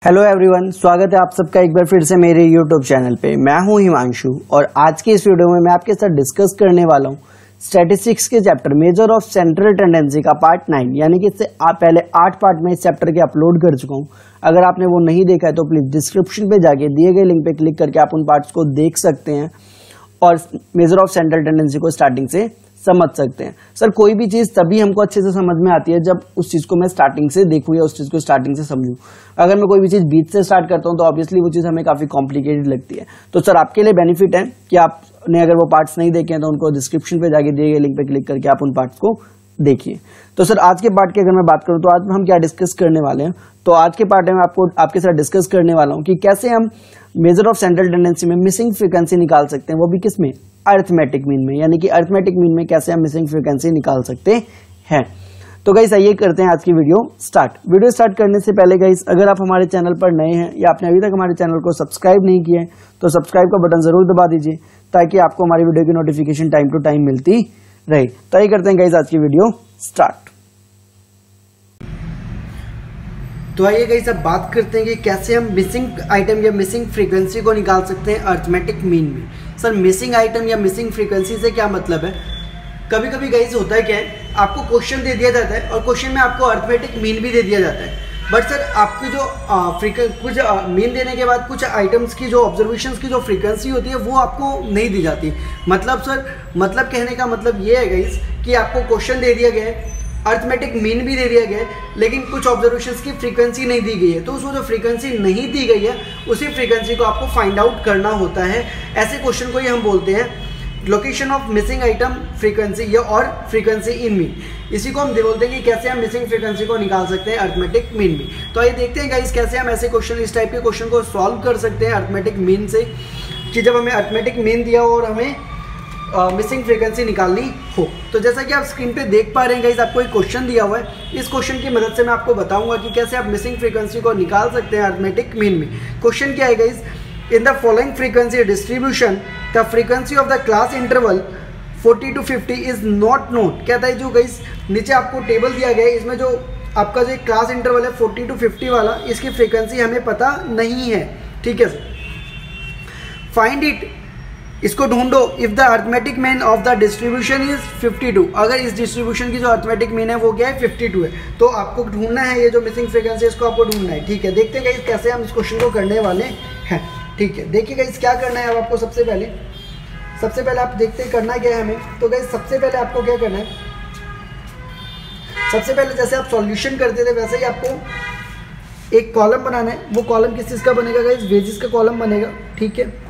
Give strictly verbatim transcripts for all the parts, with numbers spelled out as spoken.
Hello everyone, स्वागत है आप सबका एक बार फिर से मेरे यूट्यूब चैनल पे। मैं हूं हिमांशु और आज की इस वीडियो में मैं आपके साथ डिस्कस करने वाला हूं स्टैटिस्टिक्स के chapter measure of central tendency का पार्ट नाइन, यानी कि इससे आप पहले आठ पार्ट में इस चैप्टर के अपलोड कर चुका हूं। अगर आपने वो नहीं देखा है तो प्लीज डिस्क्रिप्शन पे जाके दिए गए लिंक पे क्लिक करके आप उन पार्ट्स को देख सकते हैं और मेजर ऑफ सेंट्रल टेंडेंसी को स्टार्टिंग से समझ सकते हैं। सर, कोई भी चीज तभी हमको अच्छे से समझ में आती है जब उस चीज को मैं स्टार्टिंग से देखूं या उस चीज को स्टार्टिंग से समझूं। अगर मैं कोई भी चीज बीच से स्टार्ट करता हूं तो ऑब्वियसली वो चीज हमें काफी कॉम्प्लिकेटेड लगती है। तो सर, आपके लिए बेनिफिट है कि आपने अगर वो पार्ट्स नहीं देखे हैं तो उनको डिस्क्रिप्शन पे जाके दिए गए लिंक पे क्लिक करके आप उन पार्ट्स को देखिए। तो सर, आज के पार्ट की अगर मैं बात करूं तो आज हम क्या डिस्कस करने वाले हैं, तो आज के पार्ट में आपको आपके साथ डिस्कस करने वाला हूं कि कैसे हम मेजर ऑफ सेंट्रल टेंडेंसी में मिसिंग फ्रीक्वेंसी निकाल सकते हैं, वो भी किसमें, अरिथमेटिक मीन में। यानी कि अरिथमेटिक मीन में कैसे हम मिसिंग फ्रीक्वेंसी निकाल सकते हैं। तो गाइस आइए करते हैं आज की वीडियो स्टार्ट। वीडियो स्टार्ट करने से पहले गाइस, अगर आप हमारे चैनल पर नए हैं या आपने अभी तक हमारे चैनल को सब्सक्राइब नहीं किया है तो सब्सक्राइब का बटन जरूर दबा दीजिए ताकि आपको हमारी वीडियो की नोटिफिकेशन टाइम टू टाइम मिलती रहे। तो आइए करते हैं गाइस आज की वीडियो स्टार्ट। तो आइए गाइस अब बात करते हैं कि कैसे हम मिसिंग आइटम या मिसिंग फ्रीक्वेंसी को निकाल सकते हैं अरिथमेटिक मीन में। सर, मिसिंग आइटम या मिसिंग फ्रीक्वेंसी से क्या मतलब है? कभी कभी गाइस होता है क्या है, आपको क्वेश्चन दे दिया जाता है और क्वेश्चन में आपको अरिथमेटिक मीन भी दे दिया जाता है, बट सर आपकी जो फ्रीक्वेंसी कुछ मीन देने के बाद कुछ आइटम्स की जो ऑब्जर्वेशंस की जो फ्रीक्वेंसी होती है वो आपको नहीं दी जाती। मतलब सर, मतलब कहने का मतलब ये है गाइस कि आपको क्वेश्चन दे दिया गया है, अरिथमेटिक मीन भी दे दिया गया है, लेकिन कुछ ऑब्जर्वेशंस की फ्रीक्वेंसी नहीं दी गई है। तो उसको जो फ्रीक्वेंसी नहीं दी गई है उसी फ्रीक्वेंसी को आपको फाइंड आउट करना होता है। ऐसे क्वेश्चन को ही हम बोलते हैं location of missing item frequency या और फ्रीक्वेंसी इन मीन। इसी को हम बोलते हैं कि कैसे हम मिसिंग फ्रीक्वेंसी को निकाल सकते हैं अरिथमेटिक मीन में। तो आइए देखते हैं गाइस कैसे हम ऐसे क्वेश्चन, इस टाइप के क्वेश्चन को सॉल्व कर सकते हैं अरिथमेटिक मीन से, कि जब हमें अरिथमेटिक मीन दिया हो और हमें मिसिंग uh, फ्रीक्वेंसी निकालनी हो। तो जैसा कि आप स्क्रीन पे देख पा रहे हैं गाइस, आपको एक क्वेश्चन दिया हुआ है। इस क्वेश्चन की मदद से मैं आपको बताऊंगा कि कैसे आप मिसिंग फ्रीक्वेंसी को निकाल सकते हैं अरिथमेटिक मीन में। क्वेश्चन क्या है guys, in the following frequency distribution the frequency of the class interval forty to fifty is not known. कहता है जो गाइस नीचे आपको टेबल दिया गया है, इसमें जो आपका जो क्लास इंटरवल है फोर्टी टू फिफ्टी वाला, इसकी फ्रीक्वेंसी हमें पता नहीं है। ठीक है सर, फाइंड इट, इसको ढूंढो। If the arithmetic mean of the distribution is fifty two, अगर इस डिस्ट्रीब्यूशन की जो अरिथमेटिक मीन है वो क्या है, फिफ्टी टू है, तो आपको ढूंढना है ये जो मिसिंग फ्रीक्वेंसी है इसको आपको ढूंढना है। ठीक है, देखते हैं गाइस कैसे हम इस क्वेश्चन को करने वाले हैं। ठीक है, देखिए गाइस क्या करना है अब आपको। सबसे पहले सबसे पहले आप देखते हैं करना क्या है हमें। तो गाइस सबसे पहले आपको क्या करना है, सबसे पहले जैसे आप सॉल्यूशन करते थे वैसे ही आपको एक कॉलम बनाना है। वो कॉलम किस चीज़ का बनेगा गाइस, वेजेस का कॉलम बनेगा। ठीक है,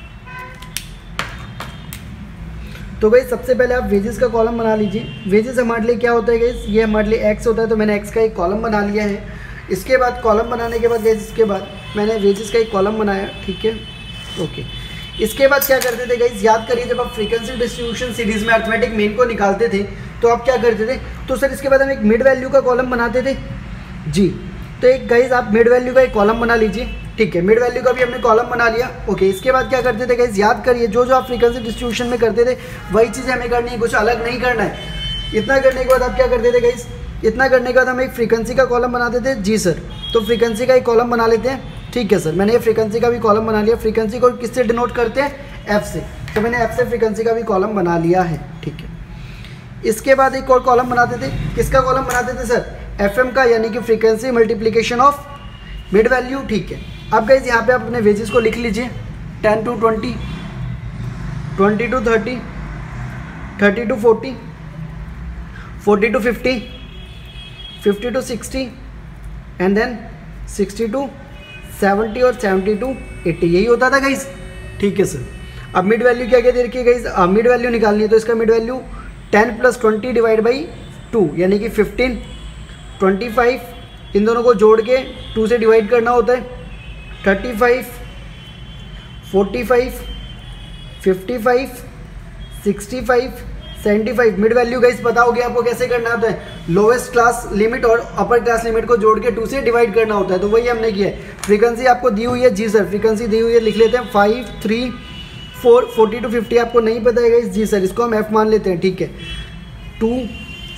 तो गाइस सबसे पहले आप वेजेस का कॉलम बना लीजिए। वेजेस हमारे लिए क्या होता है गाइस, ये हमारे लिए एक्स होता है, तो मैंने एक्स का एक कॉलम बना लिया है। इसके बाद कॉलम बनाने के बाद गाइस, इसके बाद मैंने वेजेस का एक कॉलम बनाया। ठीक है, ओके। इसके बाद क्या करते थे गाइस, याद करिए जब आप फ्रीक्वेंसी डिस्ट्रीब्यूशन सीरीज में अरिथमेटिक मीन को निकालते थे तो आप क्या करते थे, तो सर इसके बाद हम एक मिड वैल्यू का कॉलम बनाते थे जी। तो एक गाइस आप मिड वैल्यू का एक कॉलम बना लीजिए। ठीक है, मिड वैल्यू का भी हमने कॉलम बना लिया। ओके, इसके बाद क्या करते थे गाइस, याद करिए जो जो आप फ्रीक्वेंसी डिस्ट्रीब्यूशन में करते थे वही चीज़ें हमें करनी है, कुछ अलग नहीं करना है। इतना करने के बाद आप क्या करते थे गाइस, इतना करने के बाद हम एक फ्रीक्वेंसी का कॉलम बनाते थे जी सर। तो फ्रीक्वेंसी का एक कॉलम बना लेते हैं। ठीक है सर, मैंने ये फ्रीक्वेंसी का भी कॉलम बना लिया। फ्रीक्वेंसी को किससे डिनोट करते हैं, एफ से, तो मैंने एफ से फ्रीक्वेंसी का भी कॉलम बना लिया है। ठीक है, इसके बाद एक और कॉलम बनाते थे। किसका कॉलम बनाते थे सर, एफ एम का, यानी कि frequency multiplication of mid value. ठीक है, अब गाइस यहाँ पे आप अपने वेजेस को लिख लीजिए, ten to twenty, twenty to thirty, thirty to forty, forty to fifty, fifty to sixty and then sixty to seventy और सेवेंटी टू एट्टी, यही होता था गाइस। ठीक है सर, अब मिड वैल्यू क्या क्या दे रखी है गाइस, मिड वैल्यू निकालनी है। तो इसका mid value ten plus twenty divide by two, यानी कि फिफ्टीन, ट्वेंटी फाइव, इन दोनों को जोड़ के टू से डिवाइड करना होता है, thirty five, forty five, fifty five, sixty five, seventy five. Mid value guys पता हो गया आपको कैसे करना होता है, लोवेस्ट क्लास लिमिट और अपर क्लास लिमिट को जोड़ के टू से डिवाइड करना होता है, तो वही हमने किया है। फ्रीक्वेंसी आपको दी हुई है जी सर, फ्रीक्वेंसी दी हुई है, लिख लेते हैं five, three, four, forty to fifty आपको नहीं पता है गाइस जी सर, इसको हम एफ मान लेते हैं। ठीक है, टू,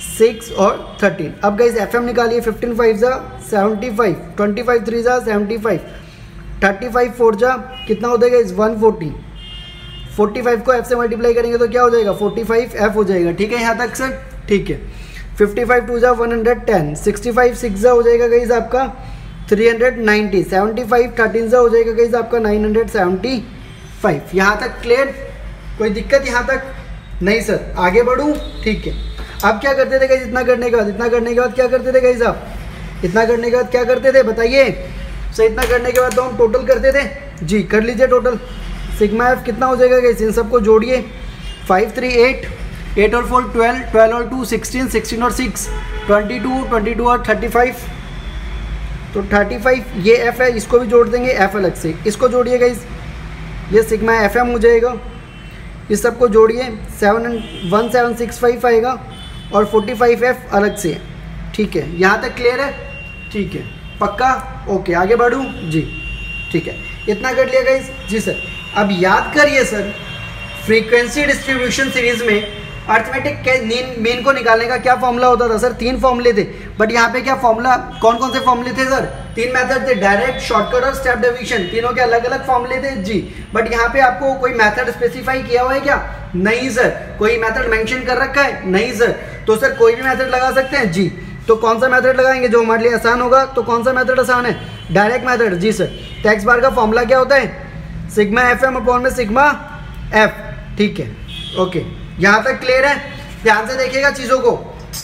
सिक्स और थर्टीन। अब गाइज एफ एम निकालिए, फिफ्टीन फाइव जा seventy five, twenty five three जा seventy five, thirty five four जा कितना हो जाएगा इस वन फोर्टी, फोर्टी फाइव को एफ से मल्टीप्लाई करेंगे तो क्या हो जाएगा फोर्टी फाइव एफ हो जाएगा। ठीक है यहाँ तक सर, ठीक है। फिफ्टी फाइव टू जा one hundred ten, sixty five six जा हो जाएगा गाइज आपका three hundred ninety, seventy five thirteen जा हो जाएगा गाइज आपका नाइन हंड्रेड सेवेंटी फाइव। यहाँ तक क्लियर, कोई दिक्कत यहाँ तक नहीं सर, आगे बढ़ूँ? ठीक है। अब क्या करते थे गाइज इतना करने के बाद, इतना करने के बाद क्या करते थे गाइज आप, इतना करने के बाद क्या करते थे बताइए सर? इतना करने के बाद तो हम टोटल करते थे जी, कर लीजिए टोटल। सिग्मा एफ कितना हो जाएगा गाइज, इन सबको जोड़िए, फाइव थ्री एट, एट और फोर ट्वेल्व, ट्वेल्व और टू सिक्सटीन, सिक्सटीन और six twenty two, twenty two और थर्टी फाइव, तो थर्टी फाइव ये एफ है, इसको भी जोड़ देंगे एफ अलग से, इसको जोड़िए गाइज, ये सिग्मा एफ एम हो जाएगा। इस सबको जोड़िए, seven one seven six five आएगा और फोर्टी फाइव एफ अलग से। ठीक है, यहाँ तक क्लियर है? ठीक है, पक्का? ओके, आगे बढ़ूँ जी? ठीक है, इतना कर लिया गाइज जी सर। अब याद करिए सर, फ्रीक्वेंसी डिस्ट्रीब्यूशन सीरीज में अर्थमेटिक के मीन को निकालने का क्या फॉर्मूला होता था सर? तीन फॉर्मूले थे, बट यहाँ पे क्या फॉर्मूला, कौन कौन से फॉर्मूले थे सर? तीन मेथड थे, डायरेक्ट, शॉर्टकट और स्टेप डिवीजन, तीनों के अलग अलग फॉर्मूले थे जी। बट यहाँ पे आपको कोई मेथड स्पेसिफाई किया हुआ है क्या? नहीं सर। कोई मेथड मेंशन कर रखा है? नहीं सर। तो सर कोई भी मेथड लगा सकते हैं जी। तो कौन सा मेथड लगाएंगे जो हमारे लिए आसान होगा? तो कौन सा मेथड आसान है? डायरेक्ट मेथड जी सर। तो एक्स बार का फॉर्मूला क्या होता है? सिग्मा एफ एम अपॉन में सिग्मा एफ। ठीक है, ओके, यहाँ तक क्लियर है? ध्यान से देखिएगा चीजों को।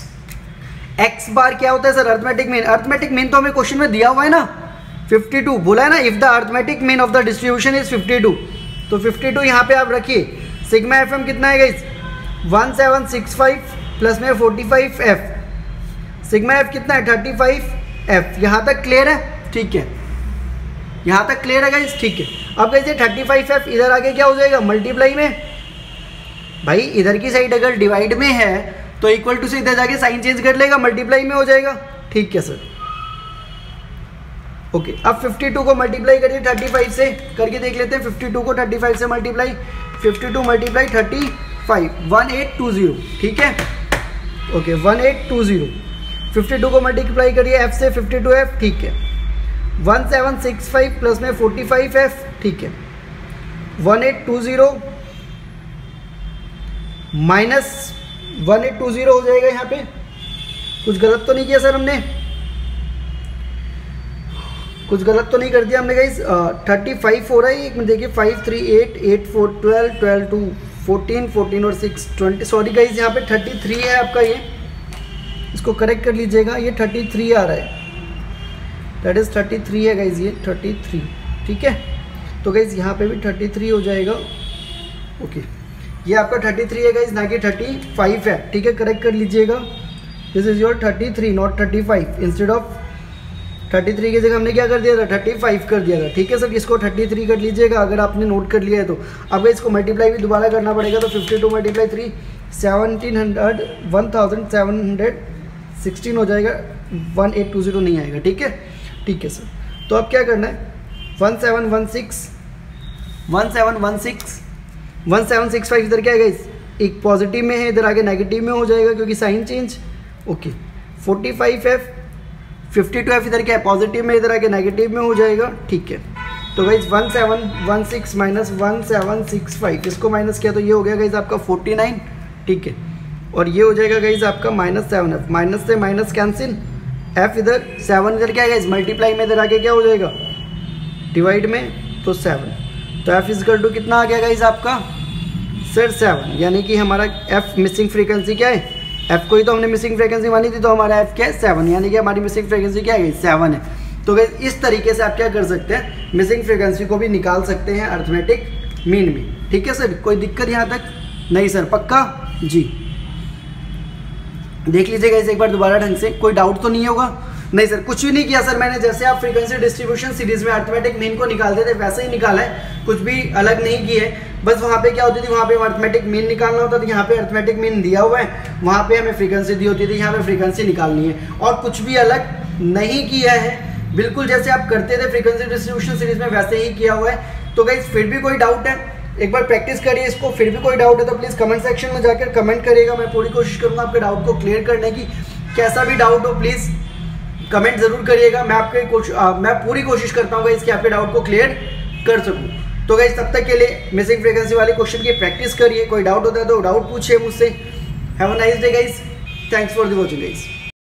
एक्स बार क्या होता है sir? Arithmetic mean. Arithmetic mean तो हमें क्वेश्चन में दिया हुआ है ना, फिफ्टी टू बोला है ना, if the arithmetic mean of the distribution is fifty two, तो फिफ्टी टू यहाँ पे आप रखिए। सिग्मा एफ एम कितना है guys? One seven six five plus में forty five F. Sigma F कितना है? Thirty five F. यहाँ तक क्लियर है? ठीक है, यहाँ तक क्लियर है गाइस? ठीक है। अब गाइस ये थर्टी फाइव एफ इधर आगे क्या हो जाएगा? मल्टीप्लाई में। भाई इधर की साइड अगर डिवाइड में है तो इक्वल टू से इधर जाके साइन चेंज कर लेगा, मल्टीप्लाई में हो जाएगा। ठीक है सर, ओके। अब फिफ्टी टू को मल्टीप्लाई करिए थर्टी फाइव से, करके देख लेते हैं। फिफ्टी टू को थर्टी फाइव से multiply, fifty two multiply thirty five, one eight two zero. ठीक है, okay, one eight two zero. Fifty two को मल्टीप्लाई करिए एफ से, फिफ्टी टू एफ। ठीक है, one seven six five plus में फोर्टी फाइव एफ। ठीक है, one eight two zero minus one eight two zero हो जाएगा। यहाँ पे कुछ गलत तो नहीं किया सर हमने? कुछ गलत तो नहीं कर दिया हमने गाइस? थर्टी फाइव हो रहा है, एक मिनट देखिए, five three eight, eight four twelve, twelve two fourteen, fourteen और सिक्स ट्वेंटी। सॉरी गाइस, यहाँ पे थर्टी थ्री है आपका, ये इसको करेक्ट कर लीजिएगा, ये थर्टी थ्री आ रहा है, दैट इज थर्टी थ्री है गाइस, ये थर्टी थ्री। ठीक है, तो गाइस यहाँ पे भी थर्टी थ्री हो जाएगा। ओके, ये आपका थर्टी थ्री है गाइस, ना कि थर्टी फाइव है। ठीक है, करेक्ट कर लीजिएगा, this is your thirty three not thirty five. Instead of thirty three की जगह हमने क्या कर दिया था? थर्टी फाइव कर दिया था। ठीक है सर, इसको थर्टी थ्री कर लीजिएगा अगर आपने नोट कर लिया है तो। अब इसको मल्टीप्लाई भी दोबारा करना पड़ेगा, तो fifty two multiply three, seventeen hundred, one thousand seven hundred sixteen हो जाएगा, वन एट टू जीरो नहीं आएगा। ठीक है, ठीक है सर। तो अब क्या करना है? One seven one six, one seven one six, one seven six five इधर क्या है गाइस? एक पॉजिटिव में है, इधर आगे नेगेटिव में हो जाएगा क्योंकि sign change. Okay, forty five F, fifty two F इधर क्या है? पॉजिटिव में, इधर आगे नेगेटिव में हो जाएगा। ठीक है, तो guys one seven one six minus one seven six five, इसको माइनस किया तो ये हो गया गाइस आपका फोर्टी नाइन। ठीक है, और ये हो जाएगा गाइस आपका माइनस सेवन एफ, माइनस से माइनस कैंसिल, एफ इधर, सेवन इधर क्या है गाइस? मल्टीप्लाई में, इधर आगे क्या हो जाएगा? डिवाइड में, तो सेवन। तो एफ इज इक्वल टू कितना आ गया गाइस आपका? सर सेवन, यानी कि हमारा एफ मिसिंग फ्रीक्वेंसी क्या है? एफ को ही तो हमने मिसिंग फ्रीक्वेंसी मानी थी, तो हमारा एफ क्या है? सेवन, यानी कि हमारी मिसिंग फ्रीक्वेंसी क्या है? सेवन है। तो गाइस इस तरीके से आप क्या कर सकते हैं? मिसिंग फ्रीक्वेंसी को भी निकाल सकते हैं अर्थमेटिक मीन में। ठीक है सर, कोई दिक्कत यहाँ तक नहीं सर? पक्का जी? देख लीजिएगा इसे एक बार दोबारा ढंग से, कोई डाउट तो नहीं होगा? नहीं सर, कुछ भी नहीं किया सर मैंने। जैसे आप फ्रीक्वेंसी डिस्ट्रीब्यूशन सीरीज में अर्थमेटिक मीन को निकालते थे वैसे ही निकाला है, कुछ भी अलग नहीं किए। बस वहाँ पे क्या होती थी? वहाँ पे अर्थमेटिक मीन निकालना होता था, यहाँ पे अर्थमेटिक मीन दिया हुआ है, वहाँ पे हमें फ्रीक्वेंसी दी होती थी, यहाँ पे फ्रीक्वेंसी निकालनी है, और कुछ भी अलग नहीं किया है। बिल्कुल जैसे आप करते थे फ्रीक्वेंसी डिस्ट्रीब्यूशन सीरीज में वैसे ही किया हुआ है। तो गाइस फिर भी कोई डाउट है एक बार प्रैक्टिस करिए इसको। फिर भी कोई डाउट है तो प्लीज़ कमेंट सेक्शन में जाकर कमेंट करिएगा। मैं पूरी कोशिश करूँगा आपके डाउट को क्लियर करने की। कैसा भी डाउट हो प्लीज़ कमेंट ज़रूर करिएगा। मैं आपके कोशिश मैं पूरी कोशिश करता हूँ इसके आपके डाउट को क्लियर कर सकूँ। तो गाइस तब तक के लिए मिसिंग फ्रीक्वेंसी वाले क्वेश्चन की प्रैक्टिस करिए। कोई डाउट होता है तो डाउट पूछिए मुझसे। Have a nice day guys. Thanks for the watching guys.